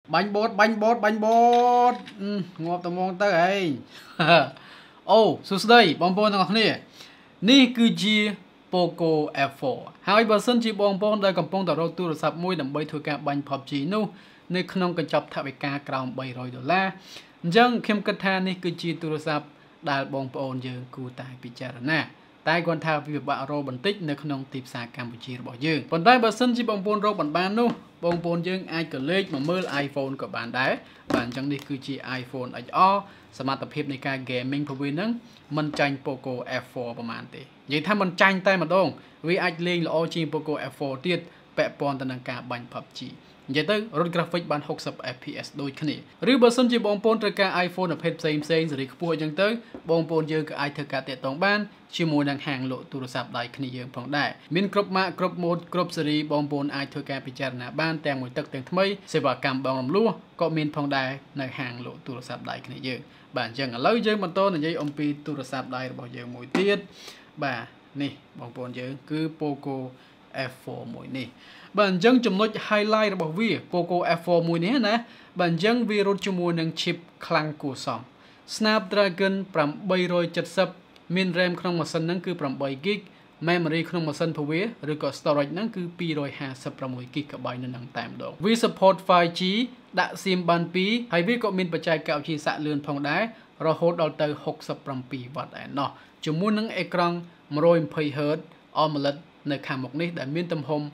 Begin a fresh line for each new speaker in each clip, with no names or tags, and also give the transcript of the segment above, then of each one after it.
បាញ់បតងាប់តមងទៅឯងអូសួស្ដីបងប្អូនទាំងអស់គ្នានេះគឺជា Poco F4 ហើយបើសិនជាបងប្អូនដែលកំពុងតែរកទូរស័ព្ទមួយដើម្បីធ្វើការបាញ់ PUBG នោះនៅក្នុងកញ្ចប់ថវិកាក្រោម$300អញ្ចឹងខ្ញុំគិតថានេះគឺជាទូរស័ព្ទដែលបងប្អូនយើងគួរតែពិចារណាតែគាត់ថាវាពិបាករកបន្តិចនៅក្នុងទីផ្សារកម្ពុជារបស់យើងប៉ុន្តែបើសិនជាបងប្អូនរកបាននោះបងប្អូនយើងអាចក៏លេខមកមើល iPhone ក៏បានដែរបាទអញ្ចឹងនេះគឺជា iPhone XR សមត្ថភាពនៃការ gaming ព្រោះវានឹងមិនចាញ់ Poco F4 ប្រហែលទេនិយាយថាមិនចាញ់តែម្ដងវាអាចលេងល្អជាង Poco F4 ទៀតពាក់ព័ន្ធទៅនឹងការបាញ់ PUBG និយាយទៅរត់ graphic បាន60 fps ដូចគ្នាឬបើសិនជាបងប្អូនត្រូវការ iPhone ប្រភេទផ្សេងសេរីខ្ពស់អញ្ចឹងទៅបងប្អូនយើងក៏អាចធ្វើការតាក់ទងបានជាមួយនឹងហាងលក់ទូរស័ព្ទដៃគ្នាយើងផងដែរមានគ្រប់ម៉ាកគ្រប់ម៉ូតគ្រប់ស៊េរីបងប្អូនអាចធ្វើការពិចារណាបានទាំងមួយទឹកទាំងថ្មីសេវាកម្មបងរំលោះក៏មានផងដែរនៅហាងលក់ទូរស័ព្ទដៃគ្នាយើងបាទអញ្ចឹងឥឡូវយើងបន្តនិយាយអំពីទូរស័ព្ទដៃរបស់យើងមួយទៀតបាទនេះបងប្អូនយើងគឺ Poco F4 មួយនេះបាទអញ្ចឹងចំណុច highlight របស់វា Poco F4 មួយនេះណាបាទអញ្ចឹងវារត់ជាមួយនឹង chip ខ្លាំងគួរសម Snapdragon 870មាន RAM ក្នុងម៉ាស៊ីនហ្នឹងគឺ 8GB memory ក្នុងម៉ាស៊ីនរបស់វាឬក៏ storage ហ្នឹងគឺ 256GB នៅនឹងតែម្ដងវា support 5G ដាក់ SIM បាន2ហើយវាក៏មានបច្ចេកវិទ្យាសាកលឿនផងដែររហូតដល់ទៅ 67W ឯណោះជាមួយនឹងអេក្រង់ 120Hz AMOLED នៅខាងមុខនេះដែលមានទំហំ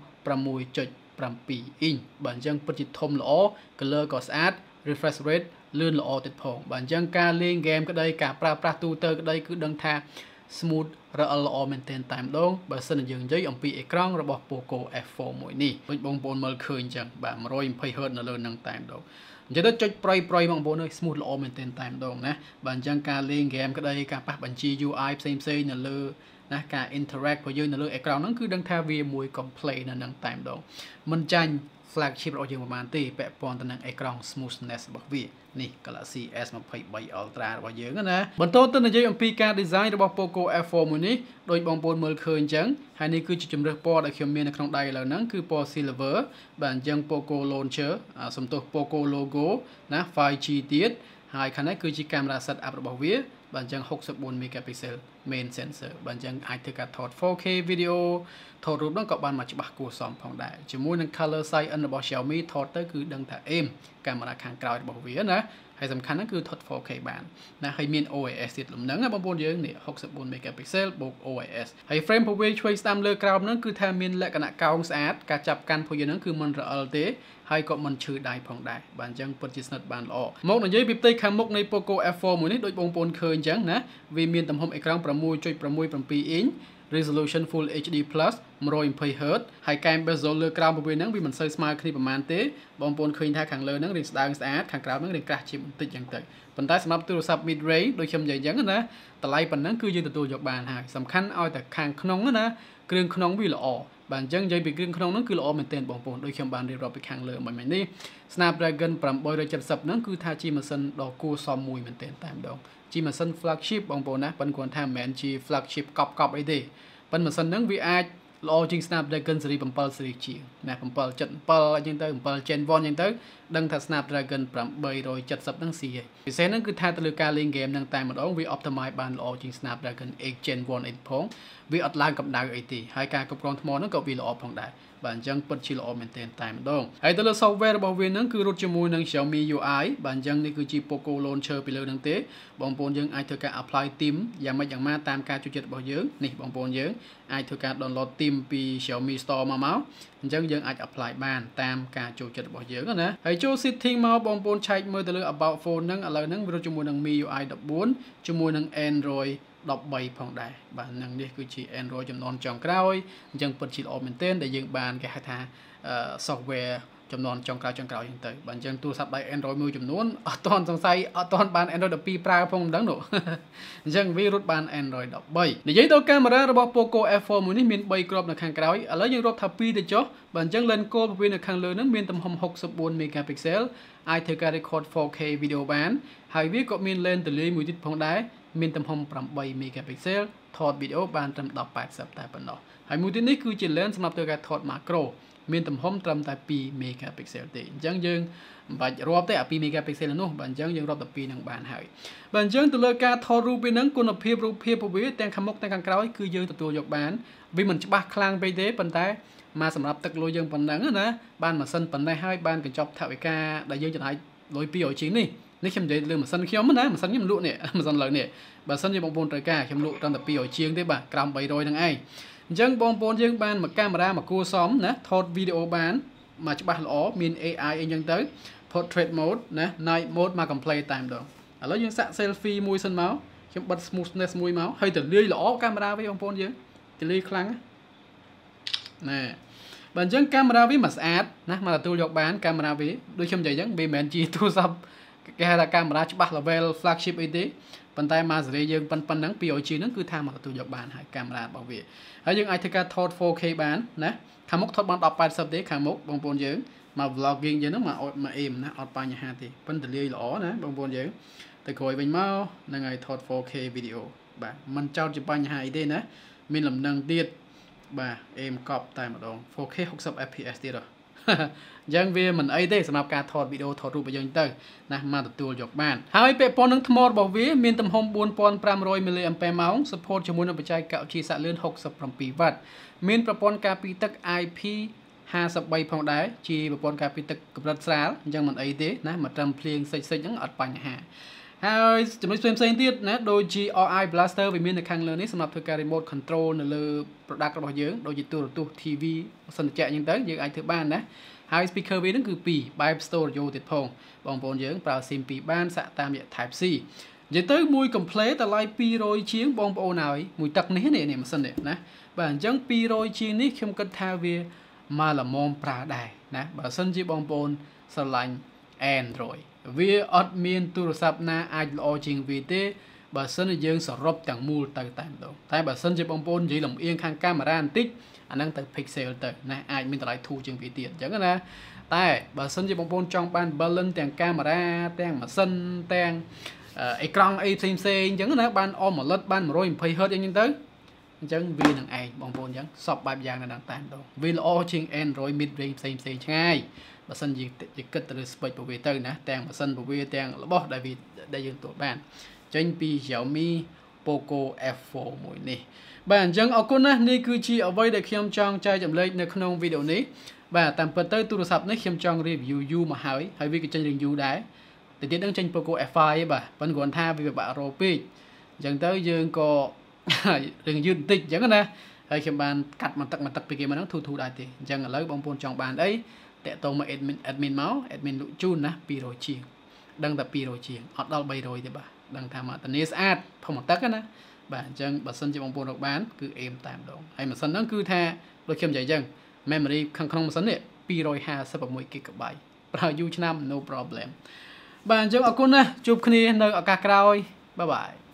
6.7 អ៊ីងបាទអញ្ចឹងពិតជាធំល្អ color ក៏ស្អាត refresh rate លឿនល្អទៀតផងបាទអញ្ចឹងការលេង game ក្តីការប្រើប្រាស់ទូទៅក្តីគឺដឹងថា smooth រអិលល្អមែនទែនតែម្ដងបើសិនជាយើងនិយាយអំពីអេក្រង់របស់ Poco F4 មួយនេះដូចបងប្អូនមើលឃើញអញ្ចឹងបាទ 120Hz នៅលើនឹងតែម្ដងអញ្ចឹងទៅចុចប្រៃបងប្អូនអើយ smooth ល្អមែនទែនតែម្ដងណាបាទអញ្ចឹងការលេង game ក្តីការប៉ះបញ្ជី UI ផ្សេងៗនៅលើណាការ interact របស់យើងនៅលើអេក្រង់ហ្នឹងគឺដឹងថាវាមួយ complete នៅនឹងតែម្ដងមិនចាញ់ flagship របស់យើងប្រហែលទេពាក់ព័ន្ធទៅនឹងអេក្រង់ smoothness របស់វានេះ Galaxy S23 Ultra របស់យើងណាបន្តទៅនិយាយអំពីការ design របស់ Poco F4 មួយនេះដោយបងប្អូនមើលឃើញអញ្ចឹងហើយនេះគឺជាជម្រើសពណ៌ដែលខ្ញុំមាននៅក្នុងដៃឥឡូវហ្នឹងគឺពណ៌ silver បាទអញ្ចឹង Poco launcher សំទោស Poco logo ណា 5G ទៀតហើយខាងនេះគឺជាកាមេរ៉ា setup របស់វាបាទអញ្ចឹង 64 megapixel main sensor បាទអញ្ចឹងអាចធ្វើការថត 4K video ថតរូបហ្នឹងក៏បានមកច្បាស់គួរសមផងដែរជាមួយនឹង color size N របស់ Xiaomi ថតទៅគឺដឹងថាអេមកាមេរ៉ាខាងក្រោយរបស់វាណាហើយសំខាន់ហ្នឹងគឺថត 4K បានណាហើយមាន OIS ទៀតលំនឹងបងប្អូនយើងនេះ64 megapixel បូក OIS ហើយ frame របស់វាឆ្វេងស្ដាំលើក្រោមហ្នឹងគឺថាមានលក្ខណៈកោងស្អាតការចាប់កាន់របស់យើងហ្នឹងគឺមិនរអិលទេហើយក៏មិនឈឺដៃផងដែរបាទអញ្ចឹងពិតជាស្និទ្ធបានល្អមកនិយាយពីផ្ទៃខាងមុខនៃ Poco F4 មួយនេះដូចបងប្អូនឃើញអញ្ចឹងណាវាមានទំហំអេក្រង់ 6.67 អ៊ីងresolution full HD plus 120Hz ហើយកែម bezel លើក្រោមរបស់វាហ្នឹងវាមិនសូវស្មើគ្នាប្រហែលទេបងប្អូនឃើញថាខាងលើហ្នឹងរាងស្ដើងស្អាតខាងក្រោមហ្នឹងរាងក្រាស់ជាបន្តិចអញ្ចឹងទៅប៉ុន្តែសម្រាប់ទូរស័ព្ទ mid range ដូចខ្ញុំនិយាយអញ្ចឹងណាតម្លៃប៉ុណ្ណឹងគឺយើងទទួលយកបានហើយសំខាន់ឲ្យតែខាងក្នុងណាគ្រឿងក្នុងវាល្អបាទអញ្ចឹងនិយាយពីគ្រឿងក្នុងហ្នឹងគឺល្អមែនទែនបងប្អូនដូចខ្ញុំបានរៀបរាប់ពីខាងលើមិញនេះ Snapdragon 870ហ្នឹងគឺថាជាម៉ាស៊ីនដ៏គួរសមមួយមែនទែនតែម្ដងជាម៉ាស៊ីន flagship បងប្អូនណាប៉ុន្តែគាត់ថាមិនមែនជា flagship កប់អីទេប៉ុន្តែម៉ាស៊ីនហ្នឹងវាអាចល្អជាង Snapdragon ស៊េរី7ស៊េរីជាងណា777អញ្ចឹងទៅ7 Gen 1អញ្ចឹងទៅដឹងថា Snapdragon 870ហ្នឹងស៊ីហើយពិសេសហ្នឹងគឺថាទៅលើការលេង game ហ្នឹងតែម្ដងវា optimize បានល្អជាង Snapdragon 8 Gen 1 អីផងវាអត់ឡើងកម្ដៅអីទេហើយការគ្រប់គ្រងថ្មហ្នឹងក៏វាល្អផងដែរបាទអញ្ចឹងពិតជាល្អមែនទែនតែម្ដងហើយទៅលើ software របស់វាហ្នឹងគឺរត់ជាមួយនឹង Xiaomi UI បាទអញ្ចឹងនេះគឺជា Poco launcher ពីលើហ្នឹងទេបងប្អូនយើងអាចធ្វើការ apply theme យ៉ាងម៉េចយ៉ាងម៉ាតាមការចូលចិត្តរបស់យើងនេះបងប្អូនយើងអាចធ្វើការ download theme ពី Xiaomi Store មកអញ្ចឹងយើងអាច apply បានតាមការចូលចិត្តរបស់យើងណាហើយចូល setting មកបងប្អូនឆែកមើលទៅលើ about phone ហ្នឹងឥឡូវហ្នឹងវារត់ជាមួយនឹង MIUI 14ជាមួយនឹង Android 13ផងដែរបាទនឹងនេះគឺជា Android ចំនួនចុងក្រោយអញ្ចឹងពិតជាល្អមែនទែនដែលយើងបានគេហៅថា software ចំនួនចុងក្រោយហ្នឹងទៅបាទអញ្ចឹងទូរស័ព្ទដៃ Android មួយចំនួនអត់ទាន់សង្ស័យអត់ទាន់បាន Android 12ប្រើផងមិនដឹងនោះអញ្ចឹងវារត់បាន Android 13និយាយទៅកាមេរ៉ារបស់ Poco F4 មួយនេះមាន3គ្រាប់នៅខាងក្រោយឥឡូវយើងរាប់ថា2ទៅចុះបាទអញ្ចឹង lens core របស់វានៅខាងលើហ្នឹងមានទំហំ64 megapixel អាចធ្វើការ record 4K video បានហើយវាក៏មាន lens ទលាយមួយទៀតផងដែរមានទំហំ8 megapixel ថតវីដេអូបានត្រឹម1080តែប៉ុណ្ណោះហើយមួយទៀតនេះគឺជា lens សម្រាប់ធ្វើការថត macro មានទំហំត្រឹមតែ2 megapixel ទេអញ្ចឹងយើងមិនបាច់រាប់ទេអា2 megapixel នោះបាទអញ្ចឹងយើងរាប់តែ2នឹងបានហើយបាទអញ្ចឹងទៅលើការថតរូបវានឹងគុណភាពរូបភាពរបស់វាទាំងខាងមុខទាំងខាងក្រោយគឺយើងទទួលយកបានវាមិនច្បាស់ខ្លាំងពេកទេប៉ុន្តែមកសម្រាប់ទឹកលុយយើងប៉ុណ្ណឹងណាបានម៉ាស៊ីនប៉ុណ្ណេះហើយបានកញ្ចប់ថវិកាដែលយើងចំណាយលុយ200ជាងនេះខ្ញុំនិយាយលើម៉ាស៊ីនខ្ញុំណាម៉ាស៊ីនខ្ញុំលក់នេះម៉ាស៊ីនលើនេះបើសិនជាបងប្អូនត្រូវការខ្ញុំលក់ត្រឹមតែ200ជាងទេបាទក្រោម300ហ្នឹងឯងអញ្ចឹងបងប្អូនយើងបានមកកាមេរ៉ាមកគួរសមណាថតវីដេអូបានមកច្បាស់ល្អមាន AI អីចឹងទៅ portrait mode ណា night mode មក complete តែម្ដងឥឡូវយើងសាក់ selfie មួយសិនមកខ្ញុំបិទ smoothness មួយមកហើយទៅលាយល្អកាមេរ៉ាវាបងប្អូនយើងទៅលាយខ្លាំងណា បើអញ្ចឹងកាមេរ៉ាវាមកស្អាតណាមកទទួលយកបានកាមេរ៉ាវាដូចខ្ញុំនិយាយអញ្ចឹងវាមិនមែនជាទូរស័ព្ទគេហៅថាកាមេរ៉ាច្បាស់ level flagship អីទេប៉ុន្តែមកសេរីយើងប៉ុណ្ណឹង 200G ហ្នឹងគឺថាមកទទួលយកបានហើយកាមេរ៉ារបស់វាហើយយើងអាចធ្វើការថត 4K បានណាខាងមុខថតបាន1080ទេខាងមុខបងប្អូនយើងមក vlogging យើងហ្នឹងមកអេមណាអត់បញ្ហាទេប៉ុន្តែលាយល្អណាបងប្អូនយើងទៅក្រោយវិញមកហ្នឹងហើយថត 4K វីដេអូបាទមិនចោតជាបញ្ហាអីទេណាមានលំនឹងទៀតបាទអេមកប់តែម្ដង 4K 60 fps ទៀតហ៎អញ្ចឹងវាមិនអីទេសម្រាប់ការថតវីដេអូថតរូបយើងទៅណាមកទទួលយកបានហើយពាក់ព័ន្ធនឹងថ្មរបស់វាមានទំហំ 4500 mAh support ជាមួយនឹងបច្ចេកវិទ្យាសាកលឿន 67W មានប្រព័ន្ធការពារទឹក IP53 ផងដែរជាប្រព័ន្ធការពារទឹកកម្រិតស្រាលអញ្ចឹងមិនអីទេណាមកត្រឹមភ្លៀងសិចហ្នឹងអត់បញ្ហាហើយចំណុចផ្សេងទៀតណាដូចជា RI Blaster វាមាននៅខាងលើនេះសម្រាប់ធ្វើការ remote control នៅលើ product របស់យើងដូចជាទូរទស្សន៍ TV សន្តិចក្រអញ្ចឹងទៅយើងអាចធ្វើបានណាហើយ speaker វាហ្នឹងគឺ2បែប stereo ទៀតផងបងប្អូនយើងប្រើ SIM 2បានសាក់តាមរយៈ Type C និយាយទៅមួយ complete តម្លៃ200ជាងបងប្អូនហើយមួយទឹកនេះម៉ាស៊ីននេះណាបាទអញ្ចឹង200ជាងនេះខ្ញុំគិតថាវាមកល្មមប្រើដែរណាបើសិនជាបងប្អូនស្រឡាញ់ Android វាអត់មានទូរស័ព្ទណាអាចល្អជាងវាទេបើសិនជាយើងសរុបទាំងមូលទៅតែម្ដងតែបើសិនជាបងប្អូននិយាយលំអៀងខាងកាមេរ៉ាបន្តិចអាហ្នឹងទៅ pixel ទៅណាអាចមានតម្លៃធូរជាងវាទៀតអញ្ចឹងណាតែបើសិនជាបងប្អូនចង់បាន balance ទាំងកាមេរ៉ាទាំងម៉ាស៊ីនទាំងអេក្រង់អីផ្សេងអញ្ចឹងណាបាន AMOLED បាន 120Hz អីហ្នឹងទៅអញ្ចឹងវានឹងឯងបងប្អូនអញ្ចឹងសពបែបយ៉ាងនៅដល់តែម្ដងវាល្អជាង Android mid range ផ្សេងឆ្ងាយបើសិនជាគិតទៅលើ spec របស់វាទៅណាទាំងម៉ាស៊ីនរបស់វាទាំងរបស់ដែលយើងទទួលបានចេញពី Xiaomi Poco F4 មួយនេះបាទអញ្ចឹងអរគុណណាស់នេះគឺជាអ្វីដែលខ្ញុំចង់ចែកចម្លែកនៅក្នុងវីដេអូនេះបាទតាមពិតទៅទូរស័ព្ទនេះខ្ញុំចង់ review យូរមកហើយវាក៏ចេញ review ដែរតែទៀតនឹងចេញ Poco F5 ឯងបាទប៉ុន្តែគ្រាន់ថាវាពិបាករកពេកអញ្ចឹងទៅយើងក៏រឿងយឺតបន្តិចអញ្ចឹងណាហើយខ្ញុំបានកាត់មកទឹកពីគេមកហ្នឹងធូរដែរទេអញ្ចឹងឥឡូវបងប្អូនចង់បានអីតាក់ទងមក admin មក admin លក់ជូនណា200ជាងដឹងតែ200ជាងអត់ដល់300ទេបាទដឹងថាមកធានាស្អាតផុសមកទឹកណាបាទអញ្ចឹងបើសិនជាបងប្អូនរកបានគឺអេមតែម្ដងហើយម៉ាស៊ីនហ្នឹងគឺថាដូចខ្ញុំនិយាយអញ្ចឹង memory ខាងក្នុងម៉ាស៊ីននេះ256 GB ប្រើយូរឆ្នាំ no problem បាទអញ្ចឹងអរគុណណាស់ជួបគ្នានៅឱកាសក្រោយបាយបាយ